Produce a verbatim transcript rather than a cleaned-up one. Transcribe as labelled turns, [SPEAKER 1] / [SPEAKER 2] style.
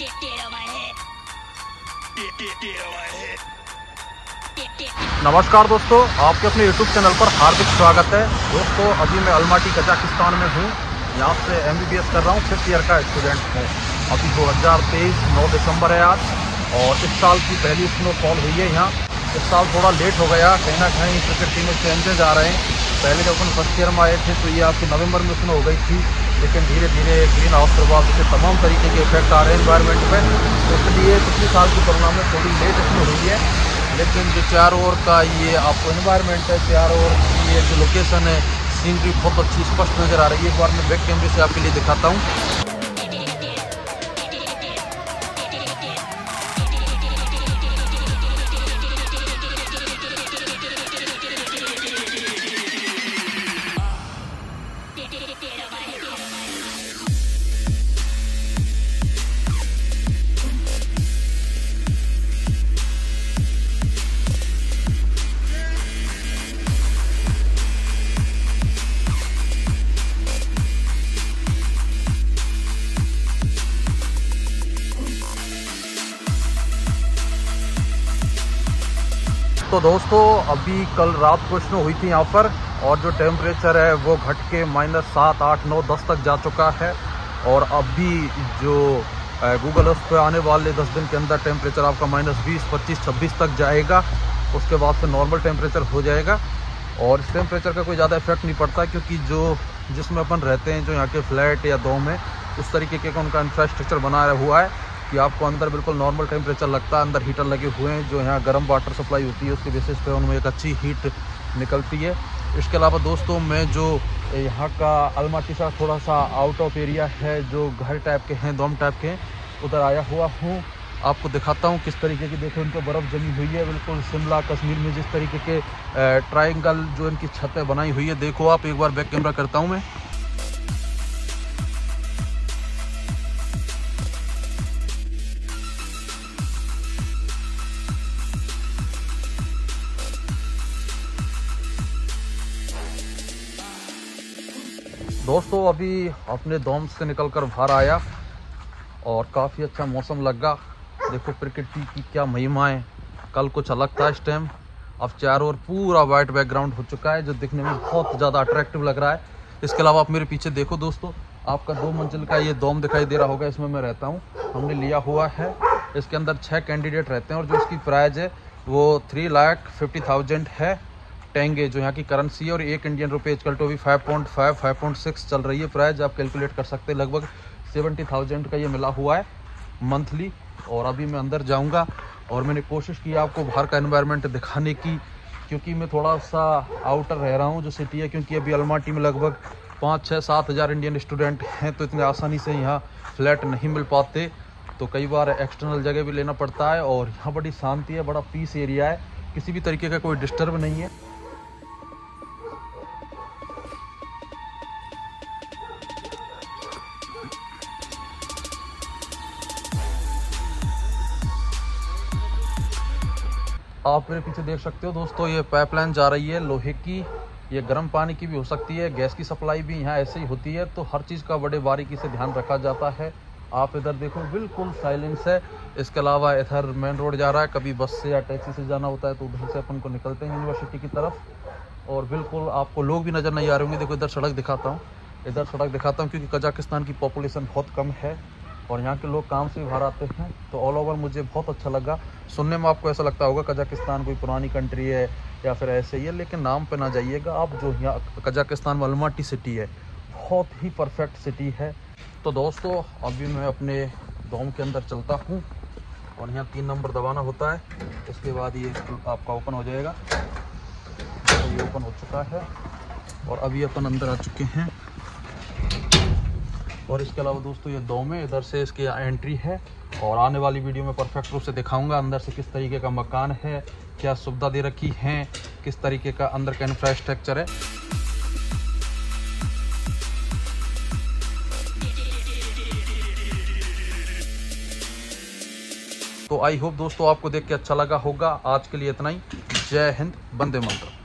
[SPEAKER 1] नमस्कार दोस्तों, आपके अपने यूट्यूब चैनल पर हार्दिक स्वागत है। दोस्तों, अभी मैं अलमाटी कजाकिस्तान में हूँ। यहाँ से एम बी बी एस कर रहा हूँ, फिफ्थ ईयर का स्टूडेंट हूँ। अभी दो हज़ार तेईस नौ दिसंबर है आज, और इस साल की पहली स्नोफॉल हुई है यहाँ। इस साल थोड़ा लेट हो गया, कहीं ना कहीं क्रिकेट टीमें चेंजेज आ रहे हैं। पहले जब अपन फर्स्ट ईयर में आए थे तो ये आपकी नवंबर में स्नो हो गई थी, लेकिन धीरे धीरे ग्रीन हाउस प्रभाव से तमाम तरीके के इफेक्ट आ रहे हैं एनवायरनमेंट पे, तो इसलिए पिछले साल की तुलना में थोड़ी लेट स्नो हुई है। लेकिन जो चारों ओर का ये आपको एनवायरनमेंट है, चारों ओर की ये जो लोकेशन है, सीनरी बहुत अच्छी स्पष्ट नज़र आ रही है। एक बार मैं बैक कैमरे से आपके लिए दिखाता हूँ। तो दोस्तों, अभी कल रात को स्नो हुई थी यहाँ पर, और जो टेम्परेचर है वो घट के माइनस सात आठ नौ दस तक जा चुका है। और अभी जो गूगल अर्थ पे आने वाले दस दिन के अंदर टेम्परेचर आपका माइनस बीस पच्चीस छब्बीस तक जाएगा। उसके बाद फिर नॉर्मल टेम्परेचर हो जाएगा, और इस टेम्परेचर का कोई ज़्यादा इफेक्ट नहीं पड़ता, क्योंकि जो जिसमें अपन रहते हैं, जो यहाँ के फ्लैट या डोम है, उस तरीके के उनका इंफ्रास्ट्रक्चर बनाया हुआ है कि आपको अंदर बिल्कुल नॉर्मल टेम्परेचर लगता है। अंदर हीटर लगे हुए हैं, जो यहाँ गर्म वाटर सप्लाई होती है उसके बेसिस पे उनमें एक अच्छी हीट निकलती है। इसके अलावा दोस्तों, मैं जो यहाँ का अलमाटी सा थोड़ा सा आउट ऑफ एरिया है, जो घर टाइप के हैं, डोम टाइप के हैं, उधर आया हुआ हूँ। आपको दिखाता हूँ किस तरीके की, देखो उनको बर्फ़ जमी हुई है बिल्कुल। शिमला कश्मीर में जिस तरीके के ट्रायंगल जो इनकी छतें बनाई हुई है, देखो आप। एक बार बैक कैमरा करता हूँ मैं। दोस्तों, अभी अपने डोम से निकलकर बाहर आया और काफ़ी अच्छा मौसम लगा। देखो प्रकृति की क्या महिमा है। कल कुछ अलग था इस टाइम, अब चारों ओर पूरा वाइट बैकग्राउंड हो चुका है, जो दिखने में बहुत ज़्यादा अट्रैक्टिव लग रहा है। इसके अलावा आप मेरे पीछे देखो दोस्तों, आपका दो मंजिल का ये डोम दिखाई दे रहा होगा, इसमें मैं रहता हूँ। हमने लिया हुआ है, इसके अंदर छः कैंडिडेट रहते हैं, और जो इसकी प्राइस है वो थ्री लाख फिफ्टी थाउजेंड है टेंगे, जो यहाँ की करेंसी है। और एक इंडियन रुपये आजकल तो भी five point five five point six चल रही है प्राइस, आप कैलकुलेट कर सकते हैं। लगभग सेवेंटी थाउजेंड का ये मिला हुआ है मंथली। और अभी मैं अंदर जाऊंगा, और मैंने कोशिश की आपको बाहर का एनवायरनमेंट दिखाने की, क्योंकि मैं थोड़ा सा आउटर रह रहा हूँ जो सिटी है। क्योंकि अभी अलमाटी में लगभग पाँच छः सात हज़ार इंडियन स्टूडेंट हैं, तो इतनी आसानी से यहाँ फ्लैट नहीं मिल पाते, तो कई बार एक्सटर्नल जगह भी लेना पड़ता है। और यहाँ बड़ी शांति है, बड़ा पीस एरिया है, किसी भी तरीके का कोई डिस्टर्ब नहीं है। आप मेरे पीछे देख सकते हो दोस्तों, ये पाइपलाइन जा रही है लोहे की। ये गर्म पानी की भी हो सकती है, गैस की सप्लाई भी यहाँ ऐसे ही होती है, तो हर चीज़ का बड़े बारीकी से ध्यान रखा जाता है। आप इधर देखो, बिल्कुल साइलेंस है। इसके अलावा इधर मेन रोड जा रहा है, कभी बस से या टैक्सी से जाना होता है तो उधर से अपन को निकलते हैं यूनिवर्सिटी की तरफ। और बिल्कुल आपको लोग भी नज़र नहीं आ रहे होंगे। देखो इधर सड़क दिखाता हूँ, इधर सड़क दिखाता हूँ, क्योंकि कजाकिस्तान की पॉपुलेशन बहुत कम है और यहाँ के लोग काम से भी बाहर आते हैं। तो ऑल ओवर मुझे बहुत अच्छा लगा। सुनने में आपको ऐसा लगता होगा कजाकिस्तान कोई पुरानी कंट्री है या फिर ऐसे ही है, लेकिन नाम पे ना जाइएगा आप। जो यहाँ कजाकिस्तान में अलमाटी सिटी है, बहुत ही परफेक्ट सिटी है। तो दोस्तों, अभी मैं अपने डोम के अंदर चलता हूँ, और यहाँ तीन नंबर दबाना होता है, उसके बाद ये आपका ओपन हो जाएगा। तो ये ओपन हो चुका है, और अभी अपन अंदर आ चुके हैं। और इसके अलावा दोस्तों, ये डोम है, इधर से इसकी एंट्री है, और आने वाली वीडियो में परफेक्ट रूप से दिखाऊंगा अंदर से किस तरीके का मकान है, क्या सुविधा दे रखी है, किस तरीके का अंदर का इंफ्रास्ट्रक्चर है। तो आई होप दोस्तों आपको देख के अच्छा लगा होगा। आज के लिए इतना ही। जय हिंद, वंदे मातरम।